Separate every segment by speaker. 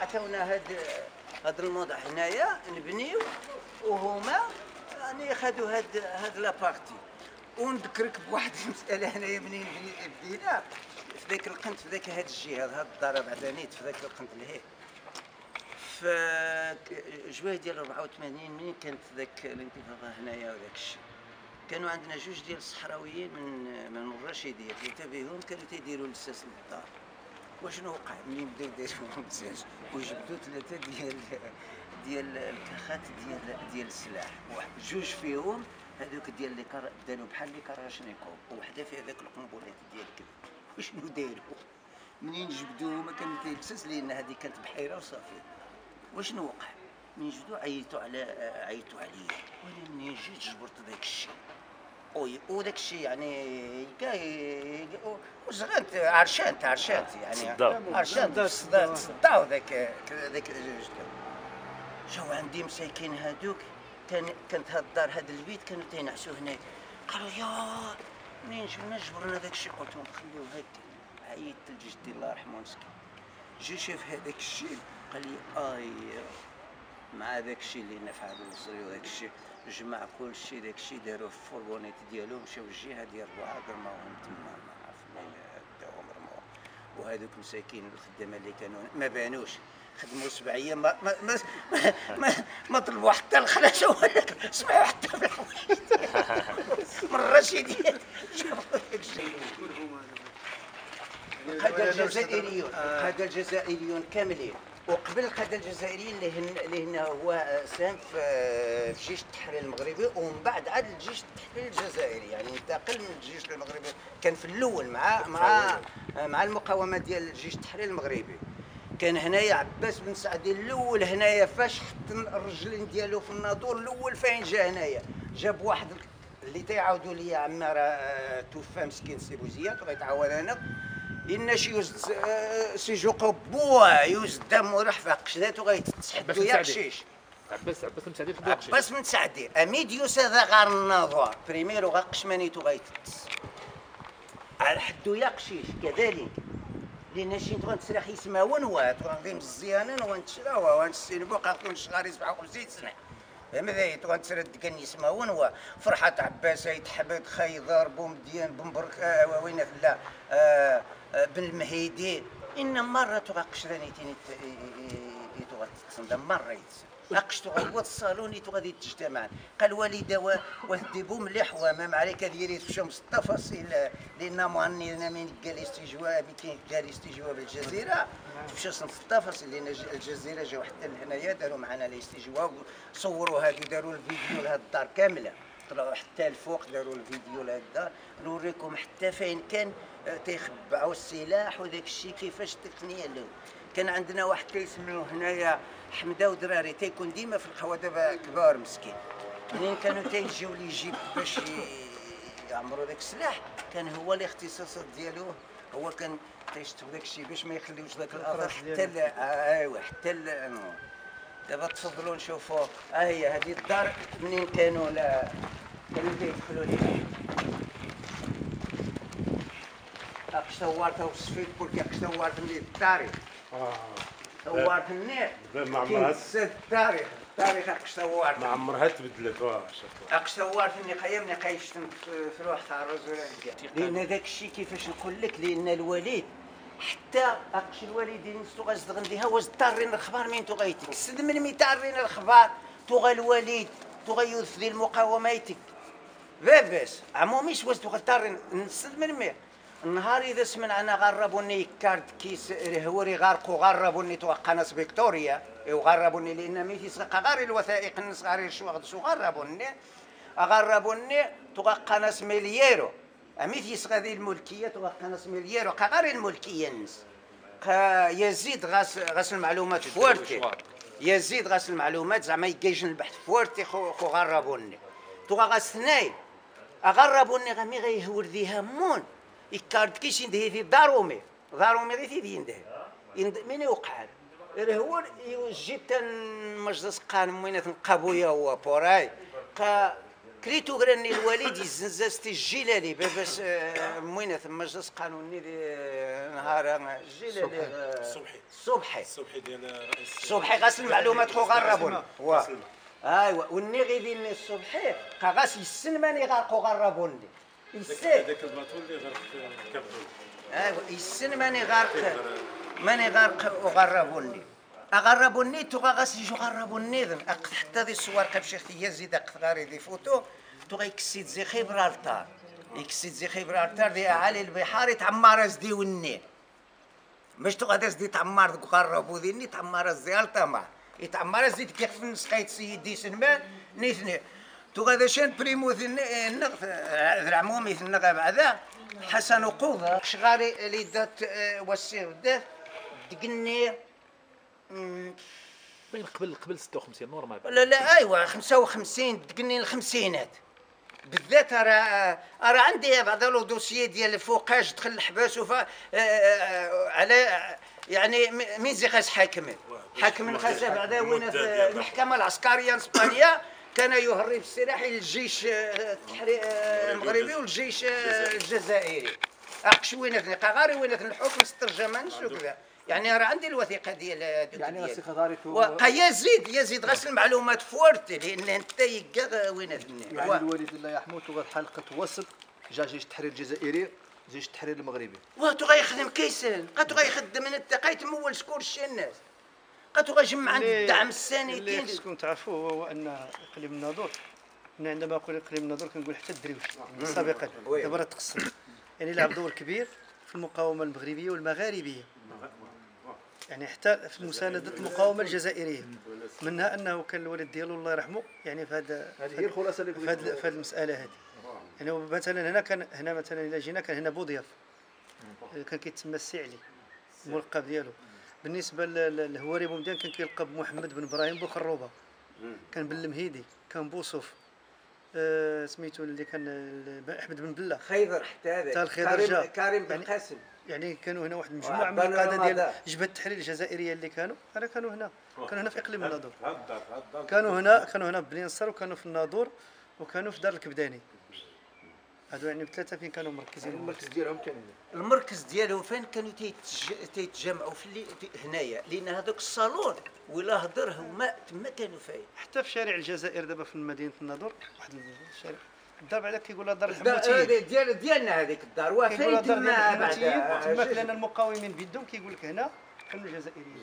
Speaker 1: عطاونا هاد الموضوع هنايا نبنيو، وهما يعني خدوا هاد لابارتي. ونذكرك بواحد المساله هنايا منين بدينا في ذاك القنت، في ذاك هاد الجهه، هاد الدار بعدا نيت في ذاك القنت لهيه في جويه ديال 84 منين كانت ذاك الانتفاضه هنايا وداك الشيء. كانوا عندنا جوج ديال الصحراويين من الرشيديه، ثلاثه بهم كانوا تيديروا لساس للدار. وشنو وقع منين بداو يديروا لساس وجبدوا ثلاثه ديال الكخات ديال السلاح، جوج فيهم هذوك ديال اللي داروا بحال اللي كراشنيكوف، وحده فيها ذاك القنبلات ديال كذا. وشنو داروا منين جبدوه؟ ما كان تيلسس لان هذه كانت بحيره وصافي. وشنو وقع؟ منين جبدو عيطوا عليا، وانا منين جيت جبرت ذاك الشيء. وداك الشيء يعني وصغرت عرشانت يعني عرشانت صداو ذاك جاو عندي مساكين هادوك. كانت هاد الدار هاد البيت كانوا تينعسوا هنا. قالوا يا منين جبرنا ذاك الشيء. قلت لهم خليوه هكا. عيطت لجدي الله يرحمه مسكين، جا شاف هذاك الشيء قال لي مع ذاك الشيء اللي نفع بالمصري وذاك الشيء جمع كل شيء. ذاك الشيء داروه في الفورغونيت ديالو، مشاو الجهه ديال ربعه رماوهم تما، ما عرف منين داوهم رماوهم. وهذوك مساكين الخدامه اللي كانوا ما بانوش، خدموا 7 ايام ما طلبوا حتى الخلاصه ولا سمعوا حتى بالحويط من الرشيديات. شوفوا ذاك الشيء. القاده الجزائريون كاملين، وقبل القاده الجزائريين اللي هنا هو ساهم في جيش التحرير المغربي، ومن بعد عاد الجيش التحرير الجزائري، يعني انتقل من الجيش المغربي. كان في الاول مع المقاومه ديال الجيش التحرير المغربي. كان هنايا عباس بن سعدي الاول هنايا، فاش حط الرجلين ديالو في الناظور الاول فين جا هنايا، جاب واحد اللي تيعاودوا لي عمي راه توفى مسكين سي بوزيات وغيتعاود انا إناش يوز سيجوقو بوا يوز دم ورحفة قشدات وغيتسحدو يا قشيش.
Speaker 2: عباس بن سعدي
Speaker 1: أميد يوس هذا غار النظار بريميرو غا قشمانيتو غيتتس على حدو يا قشيش كذلك. لأن شي تغون تسرح يسمى ونوات وغادي مزيانين وانتشراوا وانتسينبو قاقون شغاري 57 سنة. فهمت ذي تغون تسرد كان يسمى ونوا. فرحة عباس يتحبد خيضر بومديان بمبرك وين لا بن المهيدي. إن مرة تغا قشرانيتين تغا تتصندم مرة يتسن أقش تغا الصالون تغادي تجتمع. قال والدة وثدبو مليح وامام عليك ديري تشمس التفاصيل لأن معنينا من قال استجواب كاين قال استجواب بالجزيرة تمشي صنف التفاصيل لأن الجزيرة جاو حتى لهنايا داروا معنا الاستجواب، صوروا هادو داروا الفيديو لهاد الدار كاملة، طلعوا حتى الفوق داروا الفيديو لهاد الدار. نوريكم حتى فين كان تيخبعوا السلاح وداك الشيء كيفاش التقنيه له. كان عندنا واحد كيسميوه هنايا حمده ودراري تيكون ديما في القهوه، دابا كبار مسكين. منين كانوا تيجيو اللي يجيب باش يعمروا داك السلاح كان هو الاختصاصات ديالو، هو كان تيشتغل داك الشيء باش ما يخليوش داك الاثر حتى ايوا حتى دابا تفضلوا نشوفوا. هي هذه الدار منين كانوا تيدخلوا ليها. اقش صورتها وصفيت قلت اقش صورت من التاريخ. صورت النير كيف التاريخ اقش صورت
Speaker 2: ما عمرها تبدلت.
Speaker 1: اقش صورت النقايه من قايشتم في روح تاع الرجل لان داك الشيء كيفاش نقول لك، لان الوليد حتى اقش الوالدين غازد غنديها واش طارين الاخبار مين تغيتك من ميتارين الاخبار تغى الوليد تغيث ذي المقاوماتك بس عموميش واش تغطارين نسد من مين النهار اذا سمعنا غربوني كارد كيس هوري غارقو غربوني توقع ناس فيكتوريا وغربوني لان ميتي سقا غير الوثائق الناس غير الشواغد شو غربوني توقع ناس ملييرو اميتي سقا ذي الملكيه توقع ناس ملييرو غير الملكيه الناس يزيد غاس المعلومات فورتي يزيد غاس المعلومات زعما يجيش البحث فورتي خو غربوني توقع غاس ثناي غربوني غامي غيهور ذي همون يكارد كيش يندهي في ضارومي غير تيدي يندهي من يوقع هو جيت مجلس قانون وين تنقابويا هو بوراي كريتو غراني الوالد يزنزاستي الجيلالي باباس موينه ثم جلس قانوني نهار الجيلالي الصبحي
Speaker 2: ديال رئيس
Speaker 1: الصبحي غاسل المعلومات خو غربون ايوا والني غيدير الصبحي غاس يسنماني غارقو غربون لي
Speaker 2: هذاك الباطو اللي غرق كابدول
Speaker 1: ايوا يسنماني غارق ماني غارق وغربوني اغربوني تو غاس يجو غربوني حتى ذي الصور قبشي اختي زيد غاري دي فوتو تو غيكسيد زي خبرالتار يكسيد زي خبرالتار دي علي البحار يتعمر دي وني باش تو غادي دي تعمر غربو ديني تعمر زي التما يتعمر زيد كيف نسخيت سيدي سلمان نيثني تو غادا شان بريمو النغ العموم النغ بعدا حسن وقوضه شغاري اللي دات وسير دات دقني
Speaker 2: بين قبل 56 نورمال
Speaker 1: لا ايوا 55 دقني الخمسينات بالذات راه عندي بعض لو دوسيي ديال الفوقاج دخل الحباس على يعني مين زي خاص حاكم خاصه بعدا وين المحكمه العسكريه الاسبانيه كان يهرب السلاح للجيش المغربي والجيش الجزائري اقش وين قغاري وين الحكم الترجمان وكذا يعني راه عندي الوثيقه ديال
Speaker 3: يعني الوثيقه داريتو
Speaker 1: يزيد غاسل المعلومات فورتي لان انت يكا وين
Speaker 3: يعني الوالد الله يرحمه تو حلقه وسط جا جيش التحرير الجزائري جيش التحرير المغربي
Speaker 1: واتو غيخدم كيسان قاتو غيخدم انت قايتمول كلشي الناس قاتو غيجمع عند الدعم السنتين
Speaker 4: اللي خصكم تعرفوا هو ان اقليم الناظور عندما اقول اقليم الناظور كنقول حتى الدريوش سابقا دابا راه تقسم يعني لعب دور كبير في المقاومه المغربيه والمغاربيه يعني حتى في مسانده المقاومه الجزائريه منها انه كان الوالد ديالو الله يرحمه يعني في هذا
Speaker 3: هذه هي الخلاصه اللي
Speaker 4: في هذه المساله هذه يعني مثلا هنا مثلا الا جينا كان هنا بوضياف كان كيتسمى السعلي الملقب ديالو بالنسبه للهواري بومدين كان كيلقب محمد بن ابراهيم بوخروبه كان بالمهيدي كان بوصف سميتو اللي كان احمد بن بله
Speaker 1: خيضر حتى هذا كريم بن قاسم
Speaker 4: يعني كانوا هنا واحد المجموعه من القاده ديال جبهه التحرير الجزائريه اللي كانوا كانوا هنا في اقليم الناظور كانوا هنا بني نصر وكانوا في الناظور وكانوا في دار الكبداني هادو يعني ثلاثه فين كانوا مركزين
Speaker 3: المركز ديالهم كان
Speaker 1: المركز ديالهم فين كانوا تيتجمعوا في هنايا لان هذاك الصالون ولا هضر هما تما كانوا فاين
Speaker 4: حتى في شارع الجزائر دابا في مدينه الناظور واحد الشارع الدار بعدا كيقولها دار الحموتيين
Speaker 1: ديالنا هذيك الدار وفين تما
Speaker 4: بعدا لان المقاومين بيدهم كيقول لك هنا كانوا الجزائريين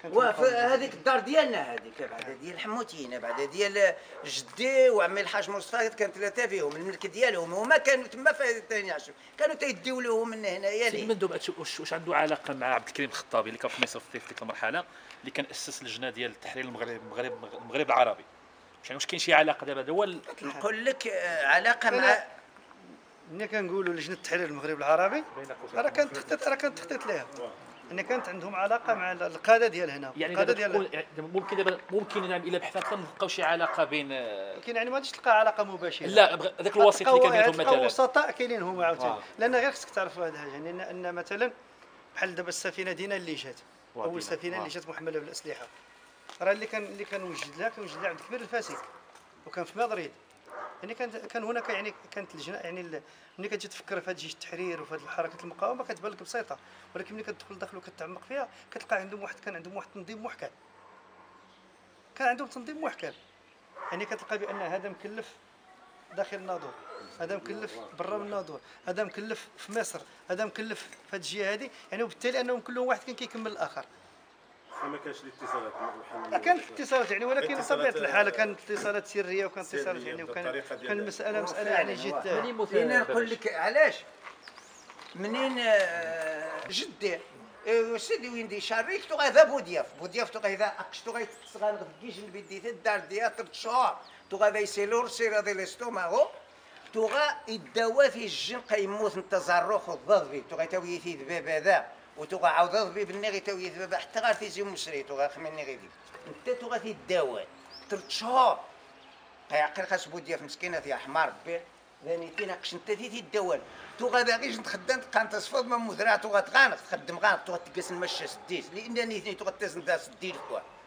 Speaker 1: هذيك الدار ديالنا هذيك بعدا ديال الحموتيين بعدا ديال جدي وعمي الحاج مصطفى كان ثلاثه فيهم الملك ديالهم هما كانوا تما ثاني عشر كانوا تيديو لهم من هنايا
Speaker 2: سي مندوب واش عنده علاقه مع عبد الكريم الخطابي اللي كان في مصر في ديك المرحله اللي كان اسس لجنه ديال التحرير المغرب العربي واش كاين شي علاقه دابا هو
Speaker 1: نقول لك علاقه مع
Speaker 4: ملي كنقولوا لجنه التحرير المغرب العربي راه كانت تخطيط لها ان كانت عندهم علاقه مع القاده ديال هنا
Speaker 2: يعني القاده ديال ممكن دابا ممكن الى بحثنا نلقاو شي علاقه بين
Speaker 4: يمكن يعني ما غاديش تلقى علاقه مباشره
Speaker 2: لا هذاك الوسيط اللي كان بينهم مثلا
Speaker 4: وسطاء كاينين هما عاوتاني لان غير خصك تعرف هذه الحاجه يعني ان مثلا بحال دابا السفينه دينا اللي جات اول سفينه اللي جات محمله بالاسلحه راه اللي كان وجد لها عبد الكبير الفاسي وكان في مدريد يعني كان هناك يعني كانت اللجنه يعني ملي كتجي تفكر في هذا جيش التحرير وفي هذه حركه المقاومه كتبان لك بسيطه ولكن ملي كتدخل داخل وكتعمق فيها كتلقى كان عندهم واحد التنظيم محكم يعني كتلقى بان هذا مكلف داخل الناظور هذا مكلف برا من الناظور هذا مكلف في مصر هذا مكلف في هذه الجهه هذه يعني وبالتالي انهم كلهم واحد كان كيكمل الاخر
Speaker 2: ما كانش الاتصالات
Speaker 4: كانت اتصالات يعني ولكن بطبيعه الحال كانت اتصالات سريه وكانت اتصالات يعني وكان المساله يعني جد
Speaker 1: انا نقول لك علاش منين جدي سيدي وين دي شاريك تو غادا بودياف تو غادا اقشتو غيتصغان غديش البيديت الدار ديال 3 شهور تو غادا يسيلور سيرا ديال الاستوماغو تو غا يداوا في الجن قيموت التزرخ والضغط تو غيتاوي في الباب هذا وتوغا عاود ضبي بالنغي تاوي دابا حتى غير تيجي مسري توغا خمني غير انت توغا تيداوى 3 شهور عقل خاص بوديا في مسكينه يا حمار ربي ثاني تيناقش انت تيداوى توغا باغيش تخدم تبقى انت صفوض من مزرعه توغا تغانق تخدم غانق توغا تجلس نمشى سديت لانني توغا تزن سديت كوا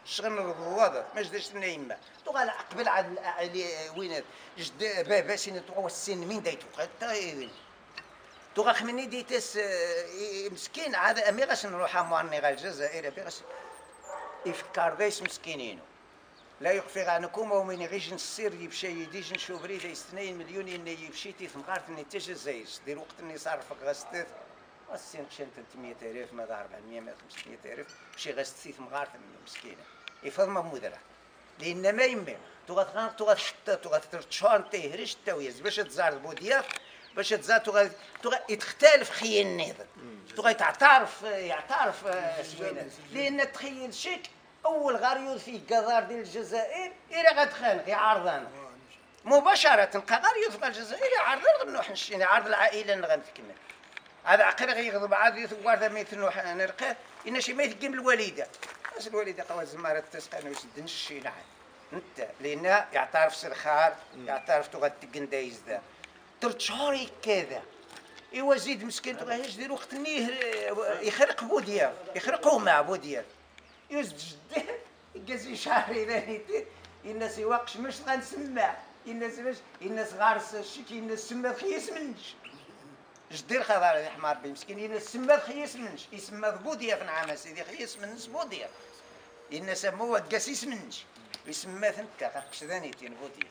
Speaker 1: شغل الروضة ما جداش لنا يما تغال قبل عاد علي وين جد بابا سين تو السن من دايتو حتى تو خمني ديتس مسكين عاد امي غاش نروح مورني غا الجزائر باش يفكر دايس مسكينينو لا يخفي عنكم ومن غيش نسير يمشي يديش نشوف بريد 2 مليون اني يمشي تيثمغارت اني حتى الجزائر دير وقت اني صارفك غاستات السين كشان 300,000 ماذا 400 ماذا 500,000 شي غاستيت مغارت مسكينه يفضل ما مدرع لان ما يمي تغاد حتى تغاد تشان تهرش تاويز باش تزار بوديا باش تزار تغاد يتختلف خيال النظر تغاد يعترف سوينا لان تخيل شيك اول غاريود في قدار ديال الجزائر الى غتخانق يعارضنا مباشره غاريود في الجزائر يعارضنا نروح نشي عارض العائله اللي غنتكمل هذا عقل غيغضب عاد يثوار ما يثنوح انا لقاه ان شي ما يثقم الوالده اش الوالده قوا زماره تسقى انا واش دنشي نعم انت لان يعترف سرخار يعترف تغتقن دايز ذا 3 شهور كذا ايوا زيد مسكين تغا يدير وقت يخرق بوديا يخرقوه مع بوديا يوز جدي كازي شهري ثاني الناس يواقش مش غنسمع الناس غارس شي الناس سما خيس منش جدير خضار يا حمار بي مسكين الناس سما خيس منش يسمى بوديا في نعام سيدي خيس منش بوديا الناس سموه قاسيس منش يسمى ثنكا قاقش ثانيتين بوديا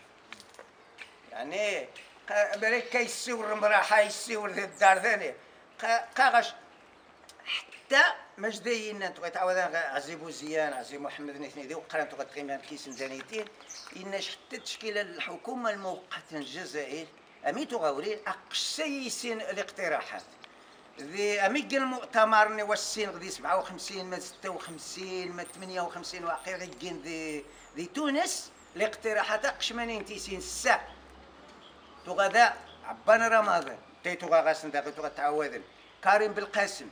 Speaker 1: يعني بريك كيسيور مراحه يسيور الدار ثاني قاغش حتى ماش داين انتو تعاود عزي بوزيان عزي محمد نثني ذي وقرا انتو غتقيم كيس زانيتين إناش حتى تشكيل الحكومه المؤقته الجزائر اميتو غاورين اقسيسين الاقتراحات ذي اميق المؤتمر ني والسين غدي 57 ما 56 ما 58 واقيلا غيكين ذي تونس الاقتراحات قشمانين تيسين الساعه تو غدا عبان رمضان تيتو غاسن داك تو غتعاودن كريم بالقاسم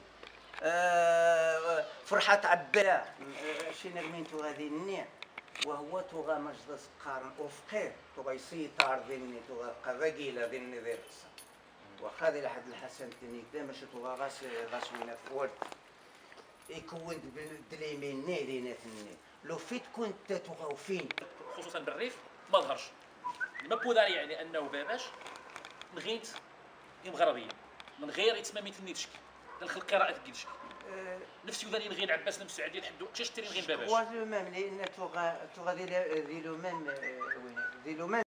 Speaker 1: فرحة عبا شي نغمينتو غادي النيع وهو توغا مجلس قارن وفقيه توغا يسيطر ذني توغا قباقيله ذني ذي القصه واخا ذي لحد الحسن تني كدا ماشي توغا غاس وين فورد يكون بالدليمين نيرينا ثني لو فيت كنت توغا وفين
Speaker 2: خصوصا بالريف ما ظهرش ما بوداري يعني انه باباش نغيت مغربيه من غير يتمامي تنيتشكي دخل قراءة كيدشكي نفسي وذاني نغين عباس نفسي عادي لحدو كاش تري نغين باباش
Speaker 1: وا لو ميم لان توغا ذي لو ميم وين ذي لو ميم